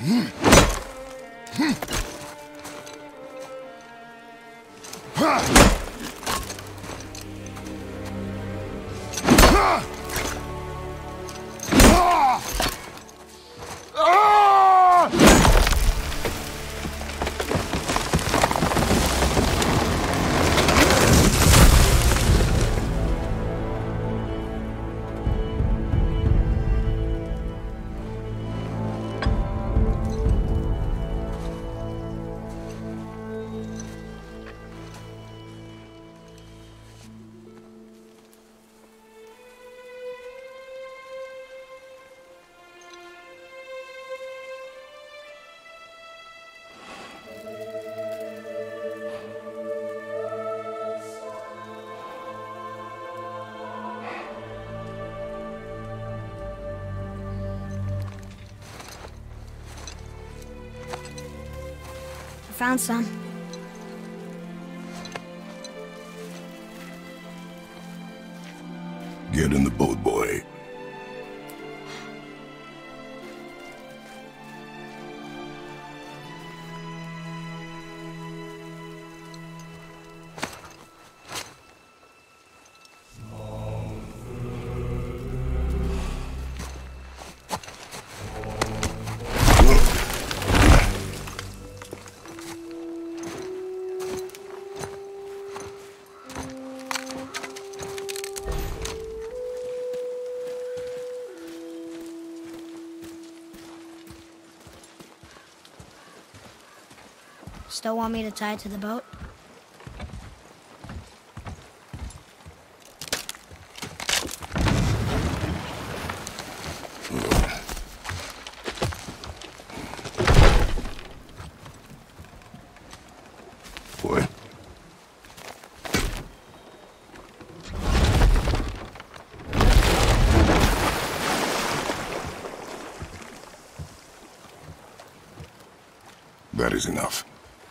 Found some. Get in the boat, boy. Still want me to tie it to the boat? Boy. That is enough.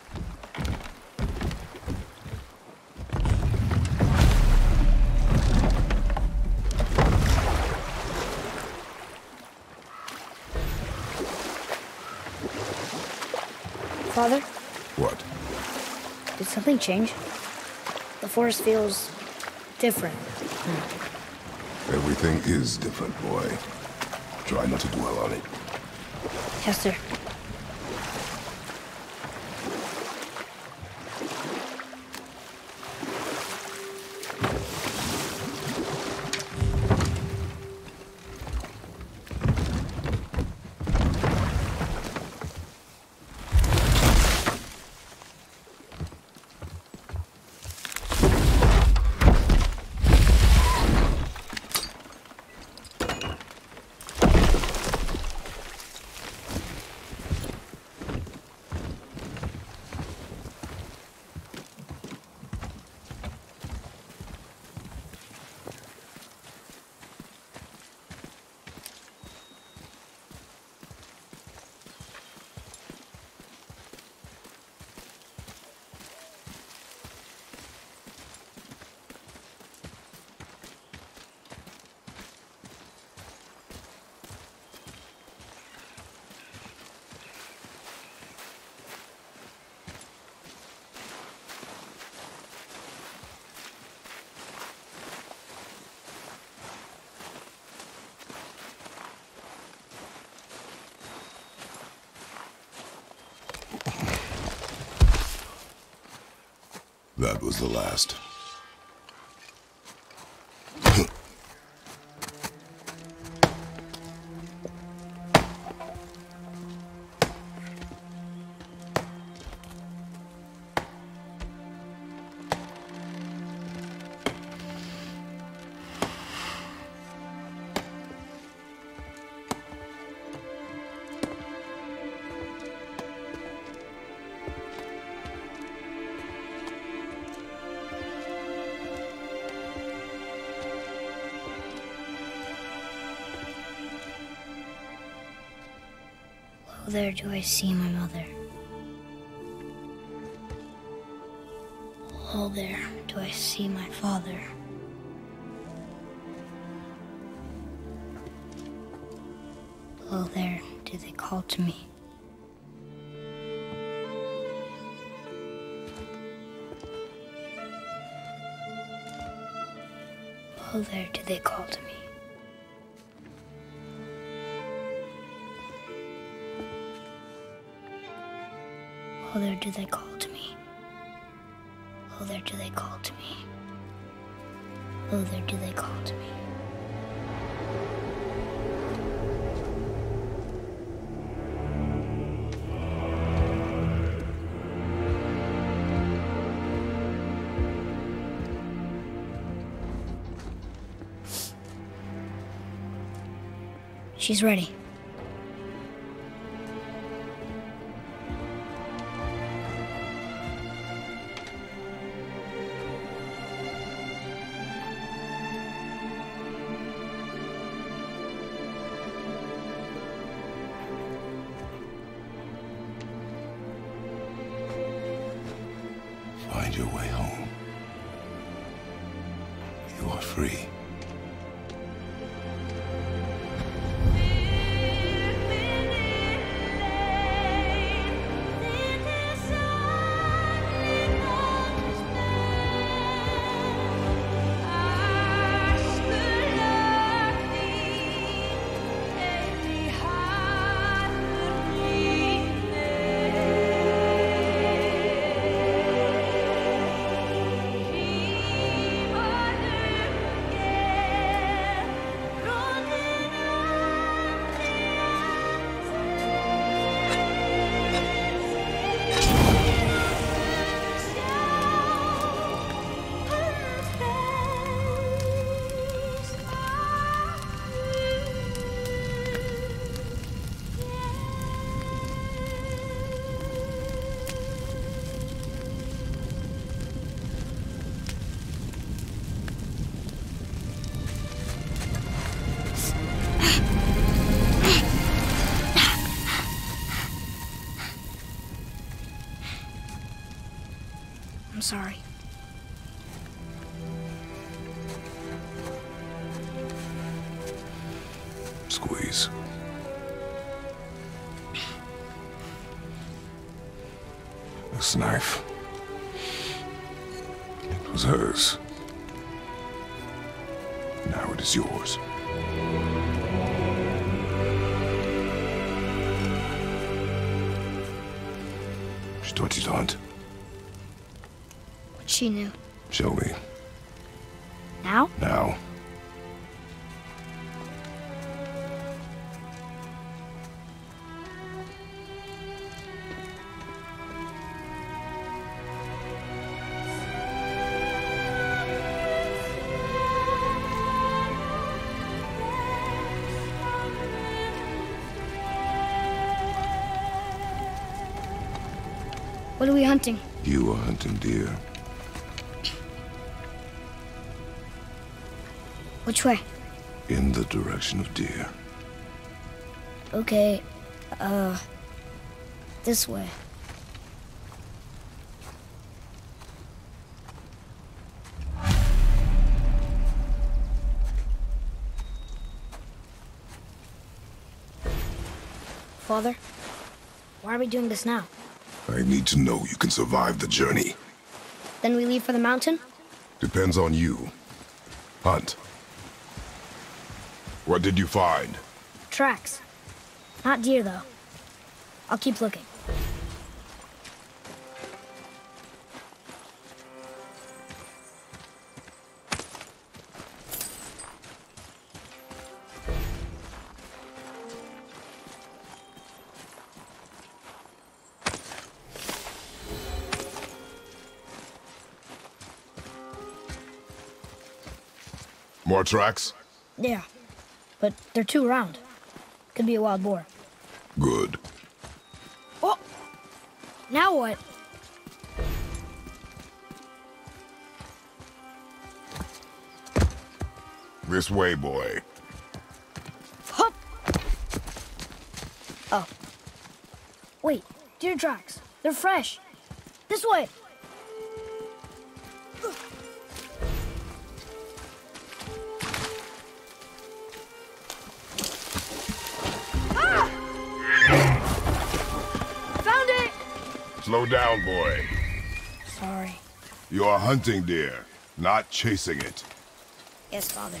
Father? What? Did something change? The forest feels different. Everything is different, boy. Try not to dwell on it. Yes, sir. That was the last. Oh, there do I see my mother. Oh, there do I see my father. Oh, there do they call to me. Oh, there do they call to me. Oh, there do they call to me. Oh, there do they call to me. Oh, there do they call to me. She's ready. Find your way home. You are free. I'm sorry. Squeeze. This knife. It was hers. Now it is yours. She taught you to hunt. But she knew. Show me. Now? Now. What are we hunting? You are hunting deer. Which way? In the direction of deer. Okay, this way. Father, why are we doing this now? I need to know you can survive the journey. Then we leave for the mountain? Depends on you. Hunt. What did you find? Tracks. Not deer, though. I'll keep looking. More tracks? Yeah, but they're too round. Could be a wild boar. Good. Oh! Now what? This way, boy. Hup! Oh. Wait, deer tracks. They're fresh. This way! Slow down, boy. Sorry. You are hunting deer, not chasing it. Yes, Father.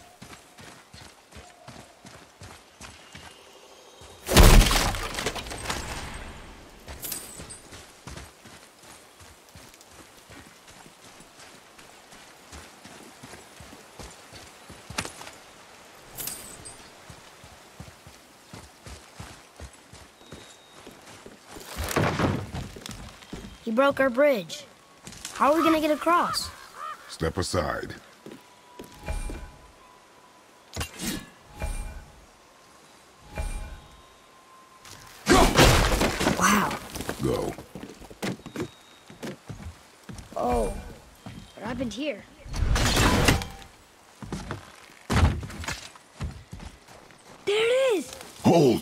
He broke our bridge. How are we gonna get across? Step aside. Wow. Go. Oh, what happened here? There it is! Hold!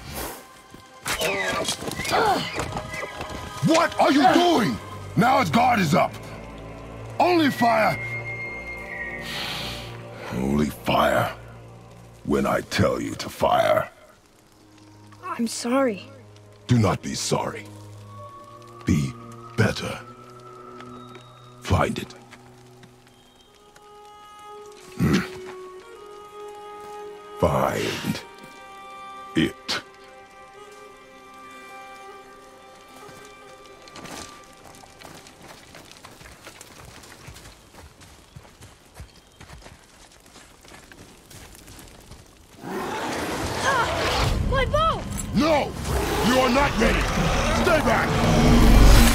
What are you doing? Now his guard is up. Only fire. Only fire. When I tell you to fire. I'm sorry. Do not be sorry. Be better. Find it. Find it. My bow! No! You are not ready! Stay back!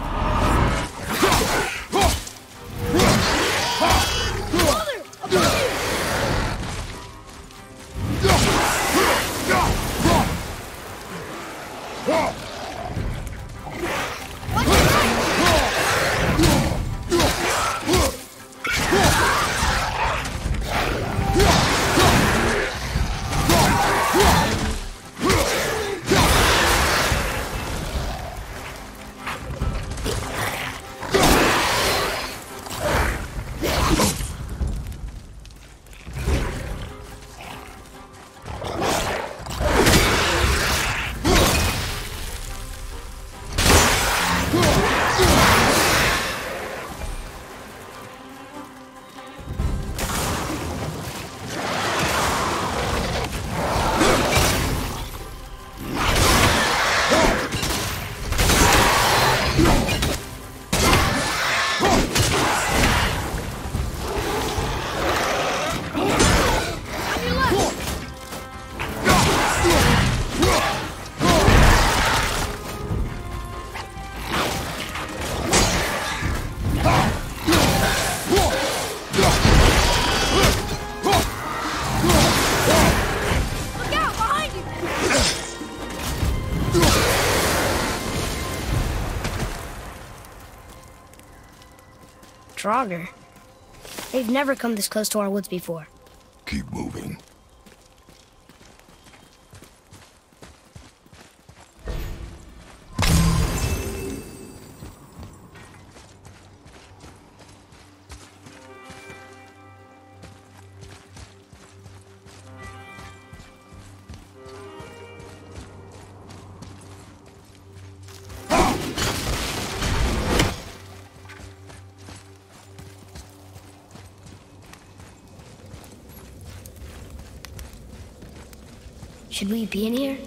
Draugr. They've never come this close to our woods before. Keep moving. Should we be in here?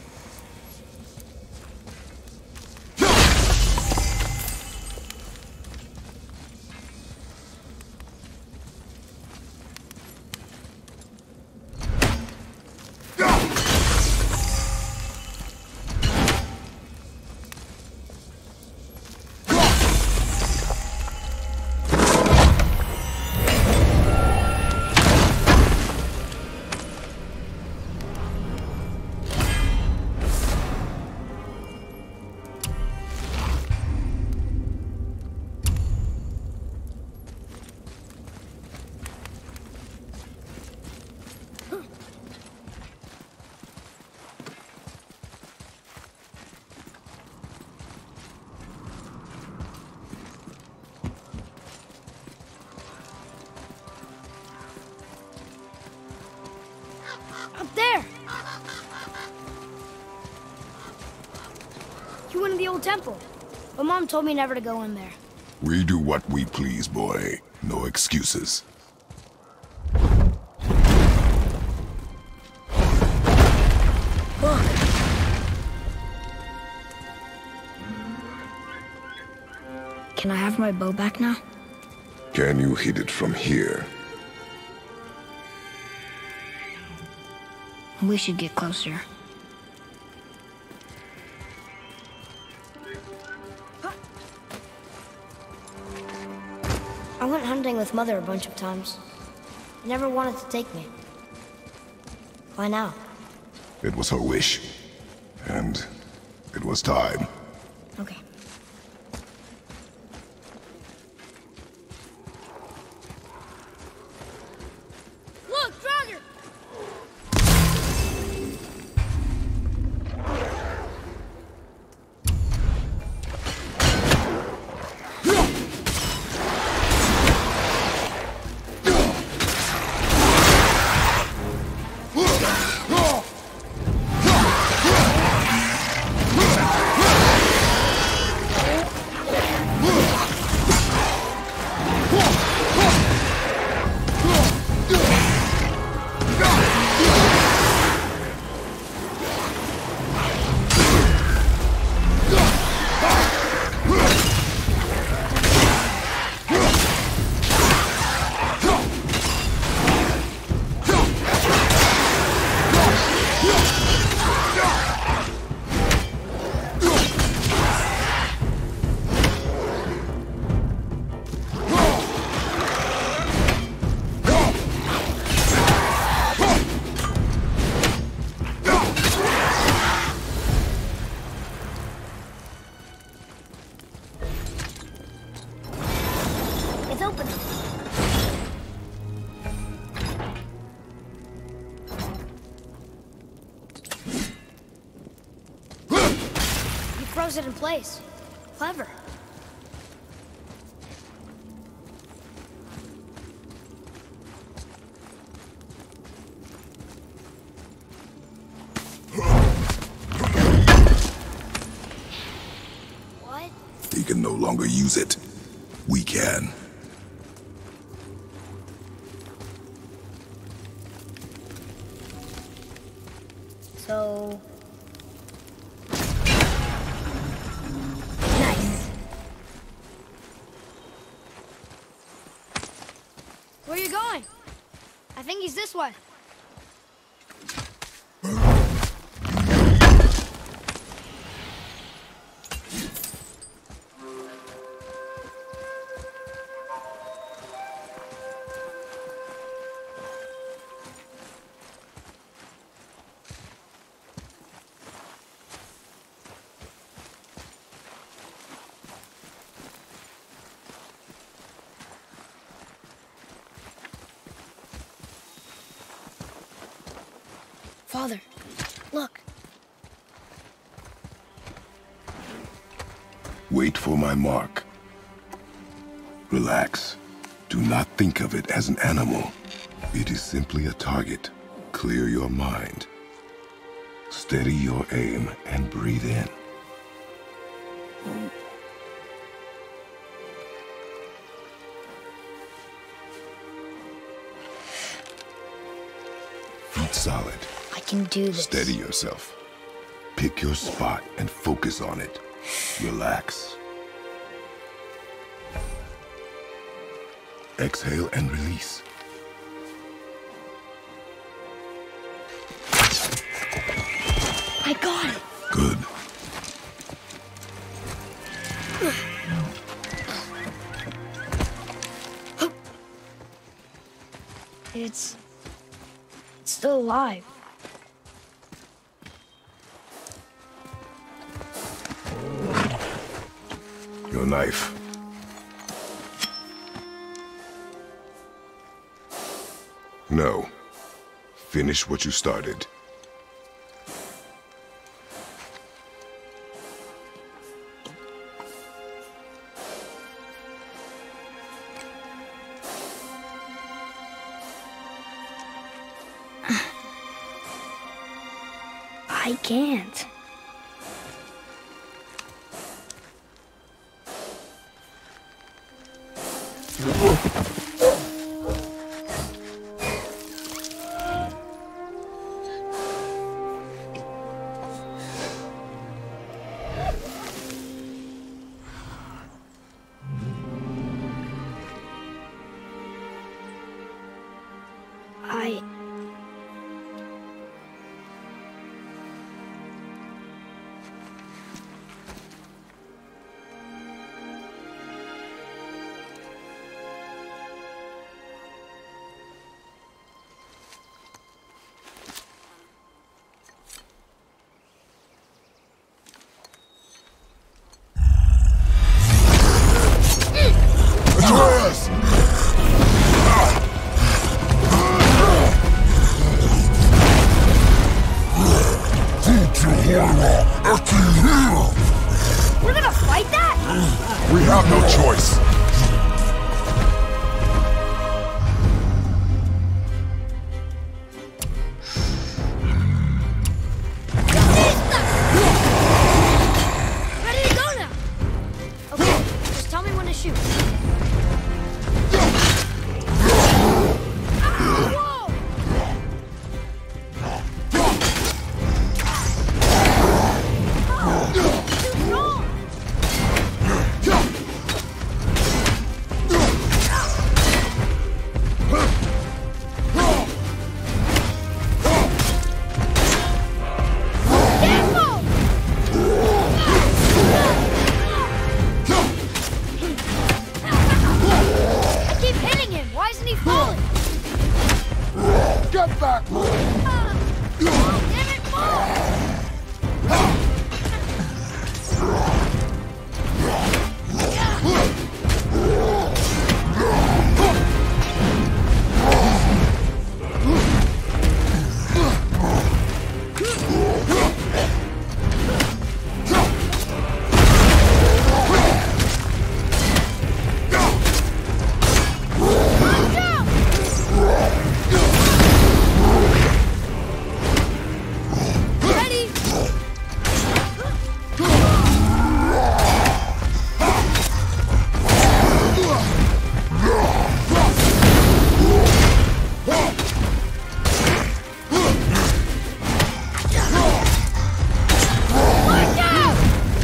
Up there! You went in the old temple. But Mom told me never to go in there. We do what we please, boy. No excuses. Can I have my bow back now? Can you hit it from here? We should get closer. I went hunting with Mother a bunch of times. She never wanted to take me. Why now? It was her wish. And it was time. Okay. Look, Draugr! It's open. You froze it in place. Clever. What? He can no longer use it. We can. So... Nice. Where are you going? I think he's this way. Father, look. Wait for my mark. Relax. Do not think of it as an animal. It is simply a target. Clear your mind. Steady your aim and breathe in. Feet solid. I can do this. Steady yourself. Pick your spot and focus on it. Relax. Exhale and release. I got it. Good. It's still alive. Your knife. No. Finish what you started. I can't. We're gonna fight that? We have no choice. Ready to go now. Okay, just tell me when to shoot. Whoa! Too strong! I keep hitting him. Why isn't he falling? Get back! Damn it, move! Ready? Look out!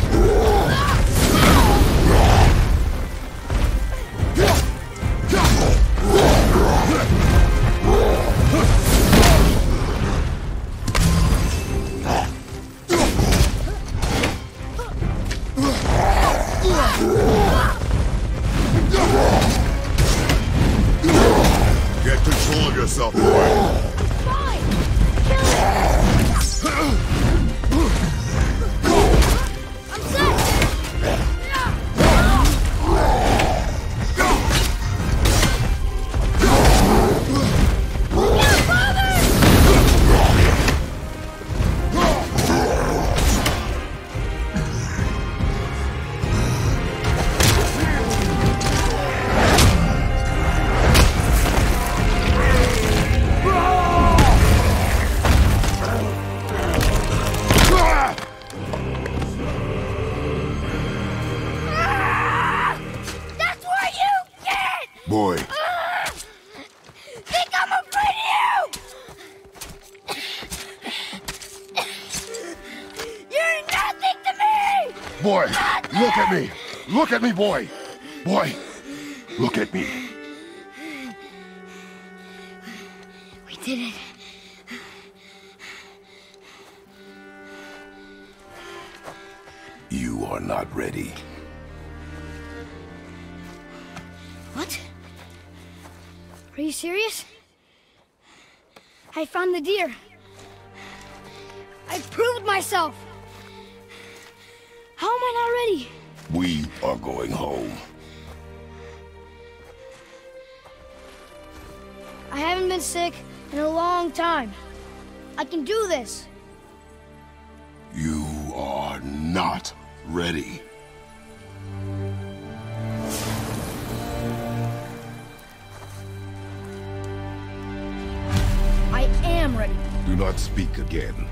Get control of yourself, boy. Fine! Kill him! I'm set! Look out, father! That's what you get! Boy, Think I'm afraid of you! You're nothing to me! Boy, look at me. Look at me, boy. Boy, look at me. We did it. you are not ready. What? Are you serious? I found the deer. I proved myself. How am I not ready? We are going home. I haven't been sick in a long time. I can do this. You are not ready. I am ready. Do not speak again.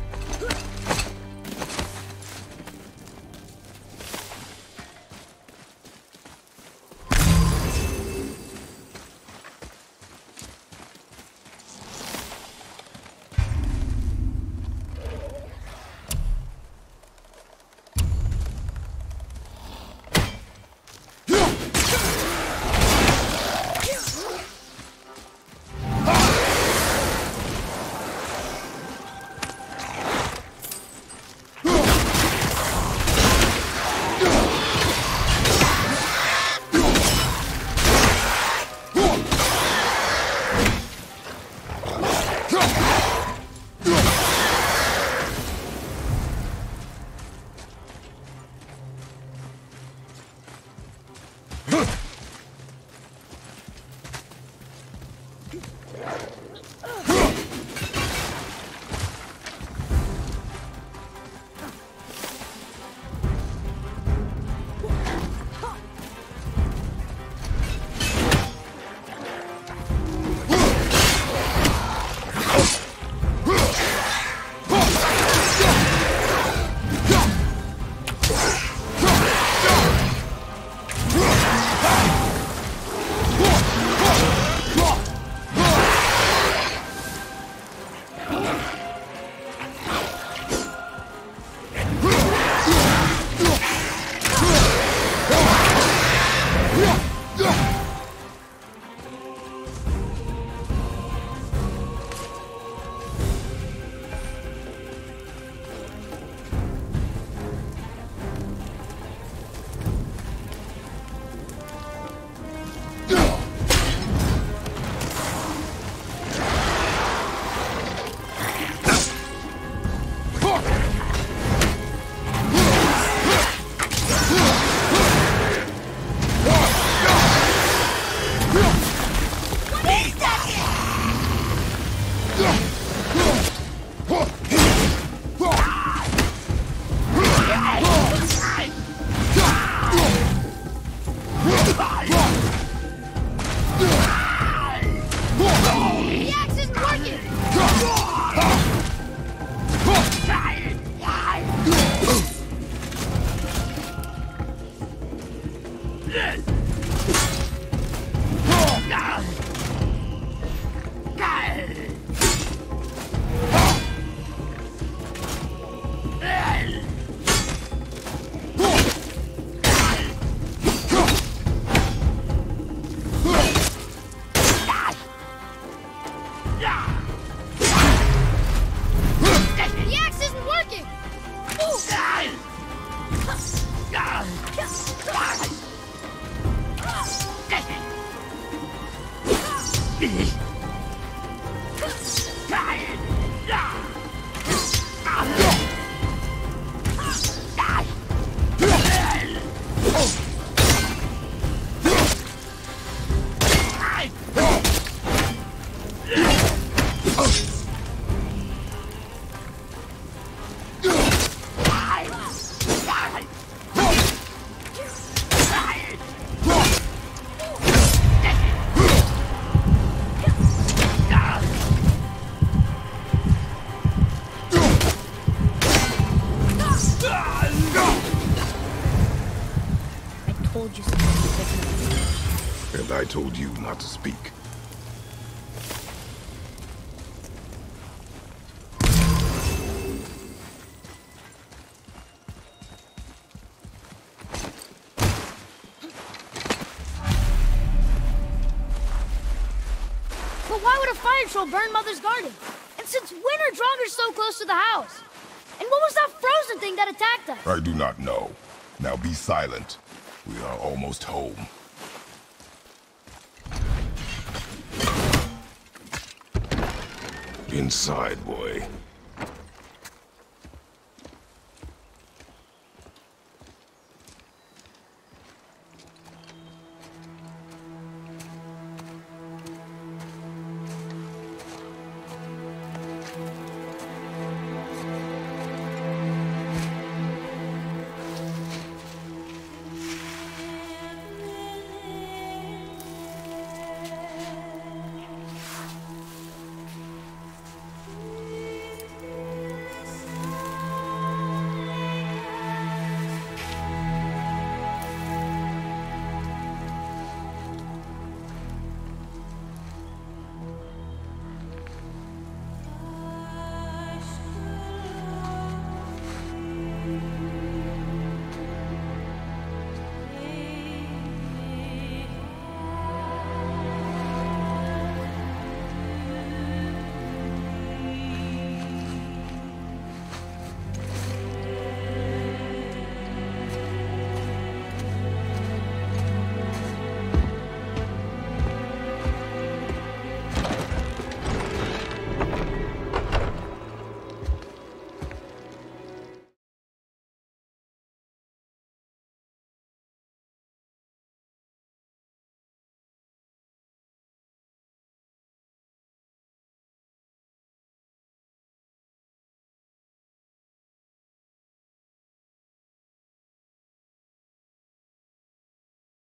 I told you not to speak. But why would a fire troll burn Mother's garden? And since when are Draugr so close to the house? And what was that frozen thing that attacked us? I do not know. Now be silent. We are almost home. Inside, boy.